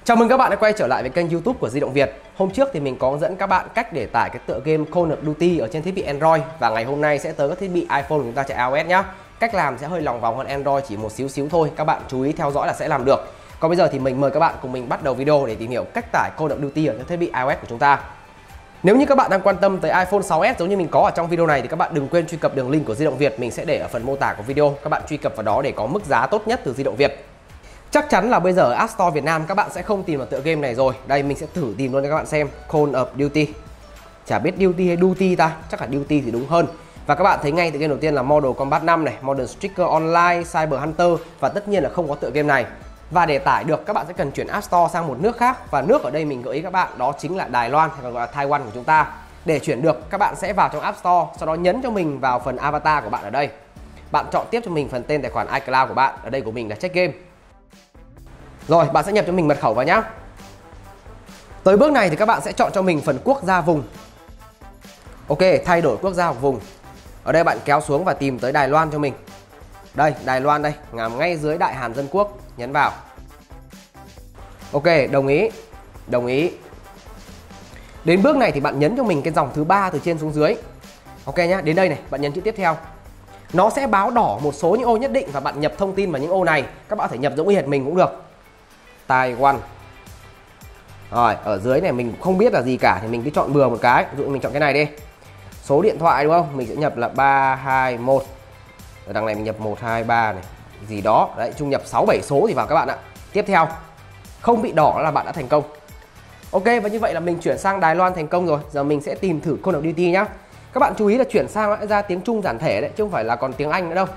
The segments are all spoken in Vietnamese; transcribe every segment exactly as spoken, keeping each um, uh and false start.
Chào mừng các bạn đã quay trở lại với kênh YouTube của Di động Việt. Hôm trước thì mình có hướng dẫn các bạn cách để tải cái tựa game Call of Duty ở trên thiết bị Android, và ngày hôm nay sẽ tới các thiết bị iPhone của chúng ta chạy iOS nhé. Cách làm sẽ hơi lòng vòng hơn Android chỉ một xíu xíu thôi, các bạn chú ý theo dõi là sẽ làm được. Còn bây giờ thì mình mời các bạn cùng mình bắt đầu video để tìm hiểu cách tải Call of Duty ở trên thiết bị iOS của chúng ta. Nếu như các bạn đang quan tâm tới iPhone sáu S giống như mình có ở trong video này thì các bạn đừng quên truy cập đường link của Di động Việt, mình sẽ để ở phần mô tả của video. Các bạn truy cập vào đó để có mức giá tốt nhất từ Di động Việt. Chắc chắn là bây giờ ở App Store Việt Nam các bạn sẽ không tìm được tựa game này rồi. Đây mình sẽ thử tìm luôn cho các bạn xem. Call of Duty. Chả biết Duty hay Duty ta, chắc là Duty thì đúng hơn. Và các bạn thấy ngay tựa game đầu tiên là Modern Combat năm này, Modern Striker Online, Cyber Hunter, và tất nhiên là không có tựa game này. Và để tải được các bạn sẽ cần chuyển App Store sang một nước khác, và nước ở đây mình gợi ý các bạn đó chính là Đài Loan hay còn gọi là Taiwan của chúng ta. Để chuyển được các bạn sẽ vào trong App Store, sau đó nhấn cho mình vào phần avatar của bạn ở đây. Bạn chọn tiếp cho mình phần tên tài khoản iCloud của bạn, ở đây của mình là Check Game. Rồi, bạn sẽ nhập cho mình mật khẩu vào nhá. Tới bước này thì các bạn sẽ chọn cho mình phần quốc gia vùng. Ok, thay đổi quốc gia hoặc vùng. Ở đây bạn kéo xuống và tìm tới Đài Loan cho mình. Đây, Đài Loan đây, nằm ngay dưới Đại Hàn Dân Quốc, nhấn vào. Ok, đồng ý. Đồng ý. Đến bước này thì bạn nhấn cho mình cái dòng thứ ba từ trên xuống dưới. Ok nhá, đến đây này, bạn nhấn chữ tiếp theo. Nó sẽ báo đỏ một số những ô nhất định và bạn nhập thông tin vào những ô này. Các bạn có thể nhập giống y hệt mình cũng được. Taiwan. Rồi, ở dưới này mình không biết là gì cả thì mình cứ chọn bừa một cái. Ví dụ mình chọn cái này đi. Số điện thoại đúng không? Mình sẽ nhập là ba hai một. Ở đằng này mình nhập một hai ba này, gì đó. Đấy, chung nhập sáu bảy số thì vào các bạn ạ. Tiếp theo. Không bị đỏ là bạn đã thành công. Ok, và như vậy là mình chuyển sang Đài Loan thành công rồi. Giờ mình sẽ tìm thử Call of Duty nhá. Các bạn chú ý là chuyển sang lại ra tiếng Trung giản thể đấy, chứ không phải là còn tiếng Anh nữa đâu.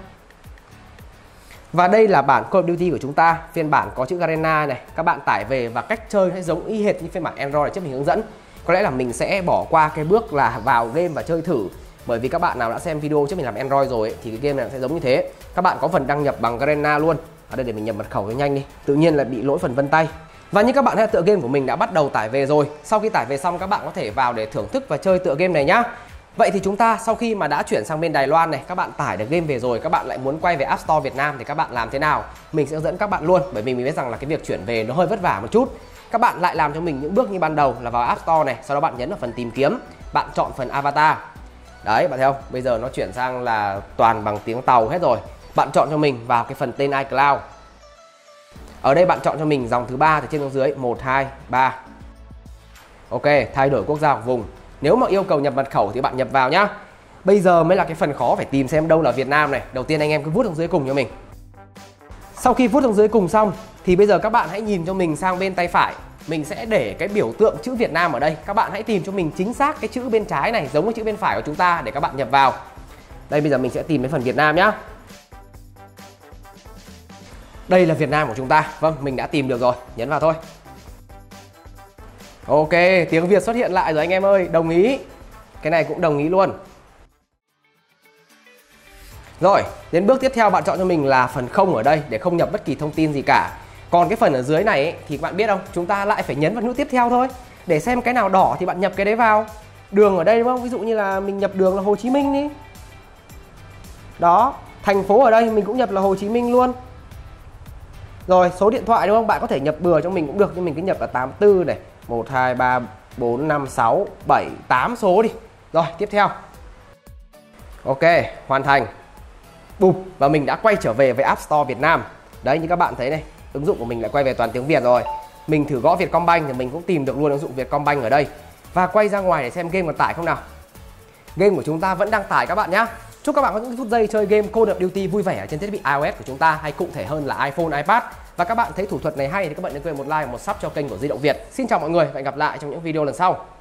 Và đây là bản Call of Duty của chúng ta, phiên bản có chữ Garena này. Các bạn tải về và cách chơi sẽ giống y hệt như phiên bản Android trước mình hướng dẫn. Có lẽ là mình sẽ bỏ qua cái bước là vào game và chơi thử, bởi vì các bạn nào đã xem video trước mình làm Android rồi ấy, thì cái game này sẽ giống như thế. Các bạn có phần đăng nhập bằng Garena luôn. Ở đây để mình nhập mật khẩu cho nhanh đi. Tự nhiên là bị lỗi phần vân tay. Và như các bạn thấy, tựa game của mình đã bắt đầu tải về rồi. Sau khi tải về xong các bạn có thể vào để thưởng thức và chơi tựa game này nhá. Vậy thì chúng ta sau khi mà đã chuyển sang bên Đài Loan này, các bạn tải được game về rồi, các bạn lại muốn quay về App Store Việt Nam thì các bạn làm thế nào? Mình sẽ hướng dẫn các bạn luôn, bởi vì mình biết rằng là cái việc chuyển về nó hơi vất vả một chút. Các bạn lại làm cho mình những bước như ban đầu là vào App Store này, sau đó bạn nhấn vào phần tìm kiếm, bạn chọn phần avatar. Đấy, bạn thấy không? Bây giờ nó chuyển sang là toàn bằng tiếng Tàu hết rồi. Bạn chọn cho mình vào cái phần tên iCloud. Ở đây bạn chọn cho mình dòng thứ ba từ trên xuống dưới, một hai ba. Ok, thay đổi quốc gia hoặc vùng. Nếu mà yêu cầu nhập mật khẩu thì bạn nhập vào nhá. Bây giờ mới là cái phần khó, phải tìm xem đâu là Việt Nam này. Đầu tiên anh em cứ vuốt xuống dưới cùng cho mình. Sau khi vuốt xuống dưới cùng xong thì bây giờ các bạn hãy nhìn cho mình sang bên tay phải. Mình sẽ để cái biểu tượng chữ Việt Nam ở đây. Các bạn hãy tìm cho mình chính xác cái chữ bên trái này giống với chữ bên phải của chúng ta để các bạn nhập vào. Đây, bây giờ mình sẽ tìm cái phần Việt Nam nhá. Đây là Việt Nam của chúng ta. Vâng, mình đã tìm được rồi. Nhấn vào thôi. Ok, tiếng Việt xuất hiện lại rồi anh em ơi. Đồng ý. Cái này cũng đồng ý luôn. Rồi, đến bước tiếp theo bạn chọn cho mình là phần không ở đây để không nhập bất kỳ thông tin gì cả. Còn cái phần ở dưới này ấy, thì các bạn biết không, chúng ta lại phải nhấn vào nút tiếp theo thôi. Để xem cái nào đỏ thì bạn nhập cái đấy vào. Đường ở đây đúng không? Ví dụ như là mình nhập đường là Hồ Chí Minh đi. Đó, thành phố ở đây mình cũng nhập là Hồ Chí Minh luôn. Rồi, số điện thoại đúng không? Bạn có thể nhập bừa cho mình cũng được, nhưng mình cứ nhập là tám tư này, một hai ba bốn năm sáu bảy tám số đi. Rồi, tiếp theo. Ok, hoàn thành. Bụp, và mình đã quay trở về với App Store Việt Nam. Đấy, như các bạn thấy này, ứng dụng của mình lại quay về toàn tiếng Việt rồi. Mình thử gõ Vietcombank thì mình cũng tìm được luôn ứng dụng Vietcombank ở đây. Và quay ra ngoài để xem game còn tải không nào. Game của chúng ta vẫn đang tải các bạn nhé. Chúc các bạn có những phút giây chơi game Call of Duty vui vẻ trên thiết bị iOS của chúng ta, hay cụ thể hơn là iPhone, iPad. Và các bạn thấy thủ thuật này hay thì các bạn đừng quên một like và một sub cho kênh của Di động Việt. Xin chào mọi người và hẹn gặp lại trong những video lần sau.